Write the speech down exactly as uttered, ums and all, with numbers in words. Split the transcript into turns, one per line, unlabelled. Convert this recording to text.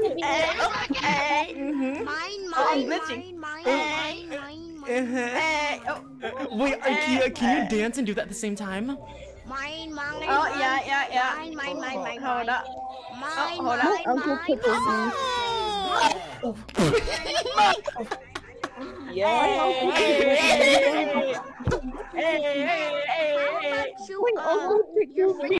Mm-hmm.
Mine,
Oh, I'm
mine,
glitching.
mine, mine, mine, mine.
Uh-huh.
Uh, Wait, uh, Kia, can you dance and do that at the same time?
Mine, mine,
Oh,
mine.
yeah, yeah, yeah.
Mine, mine, mine, mine,
Hold
mine.
up.
Mine,
hold up.
mine,
Uncle
mine,
Pippa.
mine.
Yay! Hey! Hey! Hey!
How about you,
Wait,
uh,
Uncle
your
Pippa.